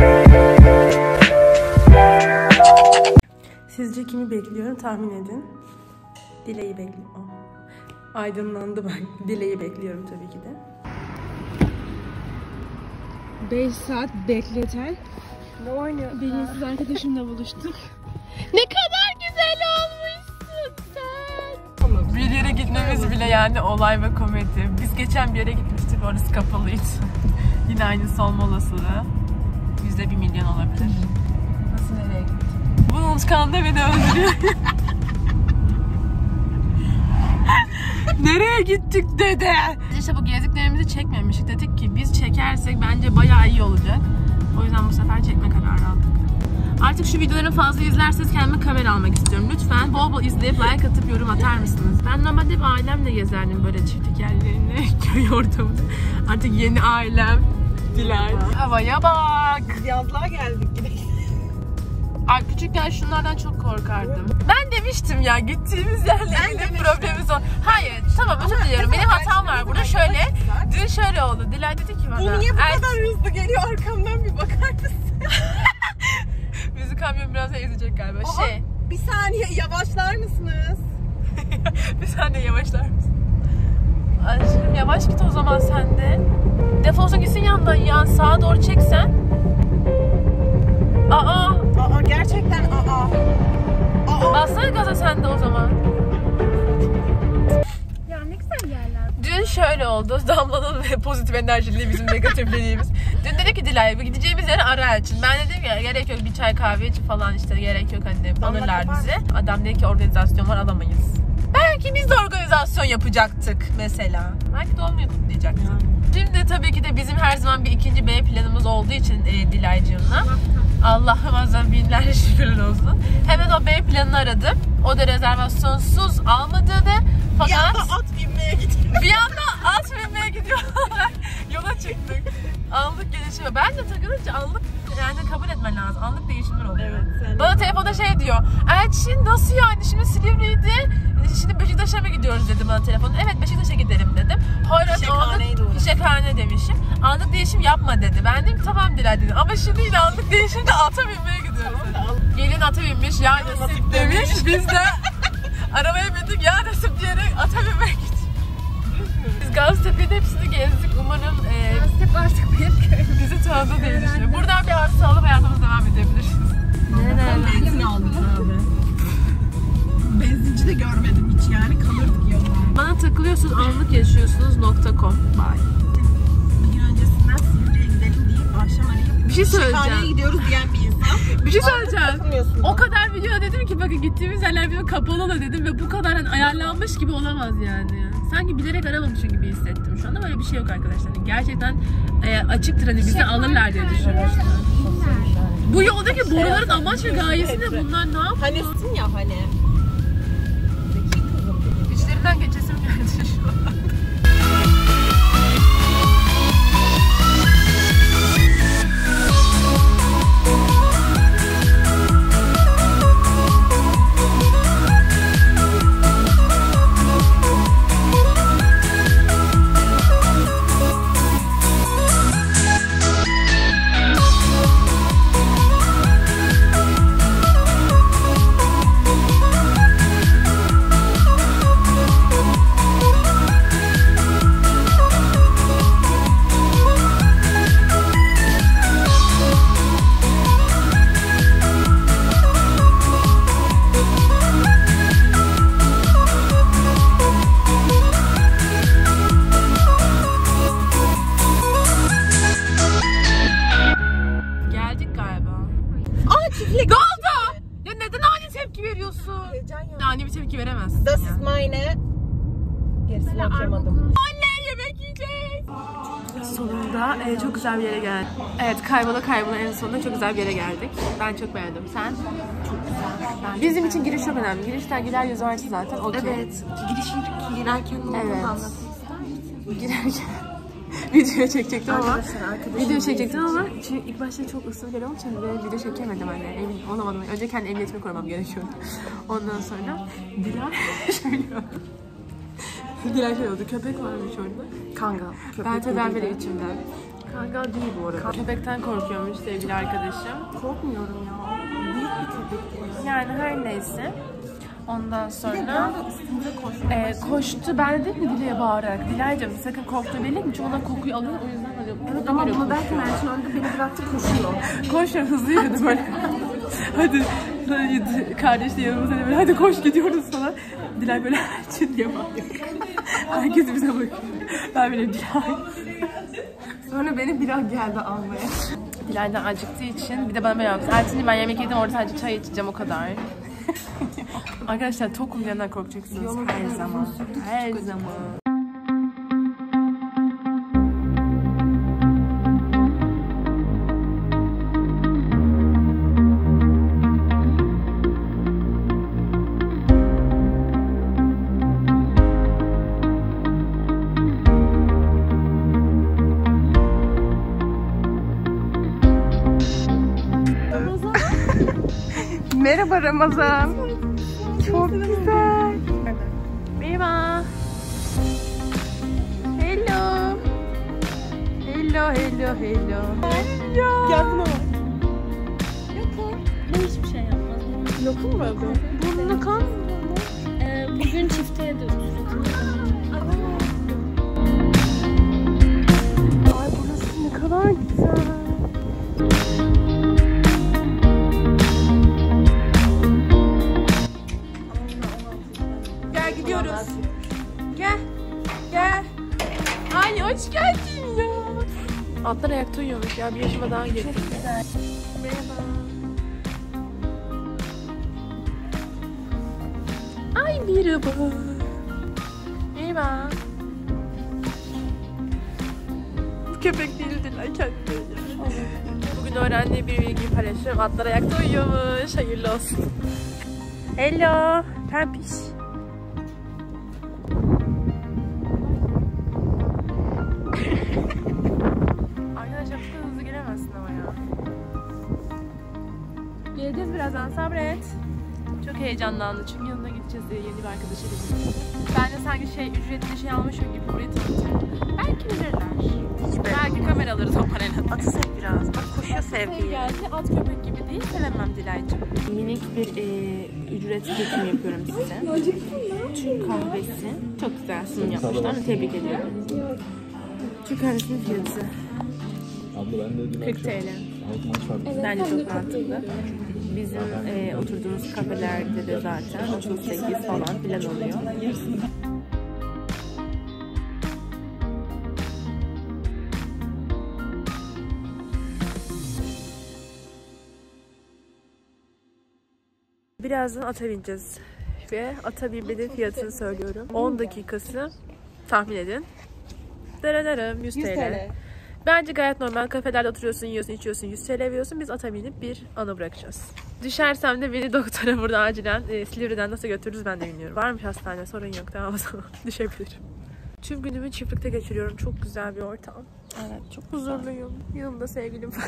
Sizce kimi bekliyorum tahmin edin. Dile'yi bekliyorum. Aydınlandı bak. Dile'yi bekliyorum tabii ki de. 5 saat bekleten Ne oynuyor? bilinçsiz arkadaşımla buluştuk. Ne kadar güzel olmuşsun sen. Bir yere gitmemiz bile yani olay ve komedi. Biz geçen bir yere gitmiştik, orası kapalıydı. Yine aynı son olasılığı. %1 milyon olabilir. Nasıl, nereye gittik? Bu unutkanlığı beni öldürüyor. Nereye gittik dede? İşte bu gezdiklerimizi çekmemiştik. Dedik ki biz çekersek bence bayağı iyi olacak. O yüzden bu sefer çekme kararı aldık. Artık şu videoları fazla izlerseniz kendime kamera almak istiyorum. Lütfen bol bol izleyip like atıp yorum atar mısınız? Ben normalde bir ailemle gezerdim böyle çiftlik yerlerini, köy ortamında. Artık yeni ailem Dilay. Havaya bak. Yazlığa geldik gidelim. Ay küçükken şunlardan çok korkardım. Ben demiştim ya, gittiğimiz yerle ilgili problemimiz o. Hayır, tamam özür diliyorum. Benim hatam var burada. Şöyle, dün şöyle oldu. Dilay dedi ki bana. Bu niye bu kadar hızlı geliyor, arkamdan bir bakar mısın? Bizi kamyon biraz ezecek galiba. Aha, bir saniye yavaşlar mısınız? Bir saniye yavaşlar mısın? Aşkım yavaş git o zaman sen de. Defolsun gitsin yandan ya. Sağa doğru çeksen. Aa Gerçekten bassana gaza sen de o zaman. Ya ne güzel yerler. Dün şöyle oldu. Damla'nın pozitif enerjiliği bizim negatifliğimiz. Dün dedi ki Dilay gideceğimiz yeri ara için. Ben dedim ya gerek yok, bir çay kahve için falan işte gerek yok, hani alırlar bizi. Adam dedi ki organizasyon var, alamayız. Belki biz de organizasyon yapacaktık mesela. Belki de olmuyor kutlayacaktık. Şimdi tabii ki de bizim her zaman bir ikinci B planımız olduğu için Dilaycığımla. Allah'ıma binlerce şükürler olsun. Hemen o B planını aradım. O da rezervasyonsuz almadığını. Fakat bir anda at binmeye gidiyor. Bir anda at binmeye gidiyorlar. Yola çıktık. Anlık gelişimi. Ben de takılınca anlık yani kabul etmen lazım. Anlık değişimler oluyor. Evet, bana telefonda şey diyor. Elçin nasıl yani? Şimdi Silivri'ydi. Şimdi Beşiktaş'a mı gidiyoruz dedi bana telefonda. Evet Beşiktaş'a gidelim dedim. Hayır Fişekhane demişim. Anlık değişim yapma dedi. Ben dedim tamam Dilay dedim. Ama şimdi yine anlık değişimde ata binmeye gidiyoruz. Gelin ata binmiş ya nasip demiş. Biz de arabaya bindik ya nasip diyerek ata binmeye gittik. Biz Gaztepe'nin hepsini gezdik. Umarım Gaztepe artık bir köy. bizi tanıdı diye düşünüyorum. Buradan bir arsa alıp hayatımıza devam edebiliriz. Nereden benzin aldık abi? Benzinci de görmedim hiç yani, kalırdık yollarda. Bana takılıyorsunuz, anlık yaşıyorsunuz.com. Bye. Bir gün öncesinden Silivri'ye gidelim deyip akşam arayıp Bir şey söyleyeceğim. Fişekhane'ye gidiyoruz diyen bir insan. Bir şey söyleyeceğim. O kadar video dedim ki bakın gittiğimiz yerler video kapalı da dedim ve bu kadar hani ayarlanmış gibi olamaz yani. Sanki bilerek aramamışım gibi hissettim şu anda. Böyle bir şey yok arkadaşlar. Gerçekten açıktır hani bizi alırlar diye düşünmüştüm. Bu yoldaki boruların amaç ve gayesi ne? Bunlar ne yapıyor? Hani ya hani. Zeki kızım. İçlerinden geçesim geldi şu an. Ani bir tepki veremezsin. Das ist meine. Gerisini okuyamadım. Oley, yemek yiyeceğiz. Sonunda çok güzel bir yere geldik. Evet, kaybola en sonunda çok güzel bir yere geldik. Ben çok beğendim. Sen? Çok güzel. Bizim için giriş çok önemli. Girişten gider yüzü varsa zaten okey. Evet. Girerken ne olduğunu anlatmak ister misin? Girerken video çekecektim ama çünkü ilk başta çok ısır geliyor için böyle video çekemedim hani emin olamadım. Önce kendi emniyetimi korumam gerekiyordu. Ondan sonra Dilay şöyle oldu. Köpek varmış orada. Kangal. Ben tabii ben böyle içimden. Kangal değil bu arada. Köpekten korkuyormuş sevgili arkadaşım. Korkmuyorum ya. Büyük bir köpek. Yani her neyse. Ondan Bir de sonra ben üstünde koşmaya koştu. Ben de dedim mi Dilay'a bağırarak. Dilay'cığım sakın korktu belli mi? Çünkü ona kokuyu alıyor. O yüzden alıyor. Evet ama bunu derken Elçin önde beni bıraktı koşuyor. Koş hızlı yürüdü böyle. hadi kardeşle yanımıza böyle hadi koş gidiyoruz falan. Dilay böyle Elçin diye bağırıyor. Herkes bize bakıyor. Ben böyle Dilay. Sonra beni biraz geldi almaya. Dilay'dan acıktığı için bir de bana böyle yaptı. Elçin'im ben yemek yedim orada sadece çay içeceğim o kadar. Arkadaşlar tokum diyenden korkacaksınız her zaman. Her zaman. Merhaba Ramazan. Çok güzel. Merhaba. Hello. Hello, hello, hello. Gel buna bak. Bu hiçbir şey yapmaz. Lokum mu bu? Burnuna kan. Bugün çifteye döndü. Ay burası ne kadar güzel. Gel gidiyoruz. Gel. Gel. Ay hoş geldin ya. Atlar ayakta uyuyormuş ya. Bir yaşıma daha girdim. Çok güzel. Merhaba. Ay merhaba. Merhaba. Köpek değildir lan kendine. Bugün öğrendiği bir bilgiyi paylaşıyorum. Atlar ayakta uyuyormuş. Hayırlı olsun. Hello. Pempiş. Arkadaşlar bu hızlı giremezsin ama ya. Geleceğiz birazdan sabret. Çok heyecanlandı çünkü yanına gideceğiz diye yeni bir arkadaşıyla birlikte. Ben de sanki ücretli şey almışım gibi burayı tanıtıyorum. Belki bilirler. Belki kamera alırız o parayla. Atı sev biraz. Bak koşuyor sevgiyi. Geldi at köpek gibi değil sevemem Dilay'cığım. Minik bir ücret seçimi yapıyorum size. Türk kahvesi. Çok güzel sunum yapmışlar. Tebrik ediyorum. Türk kahvesinin fiyatı Abla ben de dün 40 TL. akşam Bence çok mantıklı. Bizim oturduğumuz kafelerde de zaten 38 falan filan oluyor. Birazdan ata bineceğiz ve ata binmenin fiyatını söylüyorum. 10 dakikası tahmin edin. Darararım 100 TL. Bence gayet normal. Kafelerde oturuyorsun, yiyorsun, içiyorsun, 100 TL veriyorsun. Biz ata binip bir anı bırakacağız. Düşersem de beni doktora burada acilen Silivri'den nasıl götürürüz ben de bilmiyorum. Varmış hastane, sorun yok. Tamam o zaman düşebilirim. Tüm günümü çiftlikte geçiriyorum. Çok güzel bir ortam. Evet, çok huzurluyum. Yanımda sevgilim var.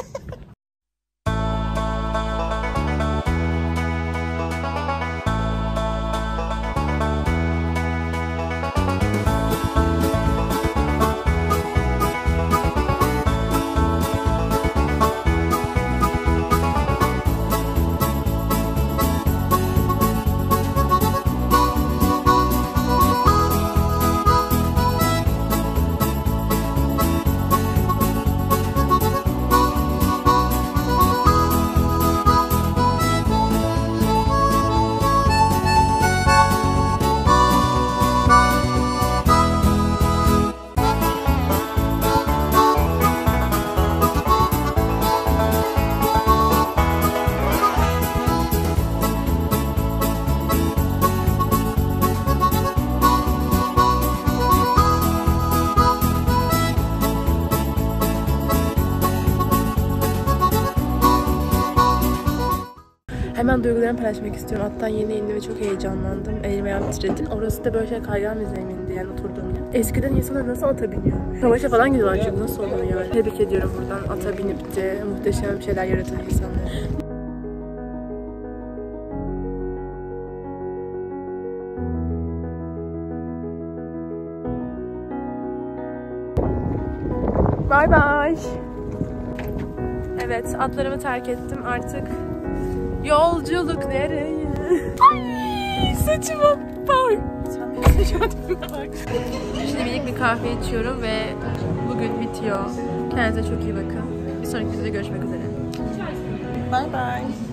Hemen duygularımı paylaşmak istiyorum. Hatta yeni indim ve çok heyecanlandım. Elim ayağım titredi. Orası da böyle kaygan bir zemindi yani oturduğum yer. Eskiden insanlar nasıl ata biniyor? Savaşa falan gidiyorlar çünkü nasıl oluyor yani. Tebrik ediyorum buradan ata binip de muhteşem şeyler yaratan insanları. Bye bye. Oy. Evet, atlarımı terk ettim artık. Yolculuk nereye? Ay, saçıma bak. Sen benim saçıma bak. Şimdi minik bir kahve içiyorum ve bugün bitiyor. Kendinize çok iyi bakın. Bir sonraki videoda görüşmek üzere. Bye bye.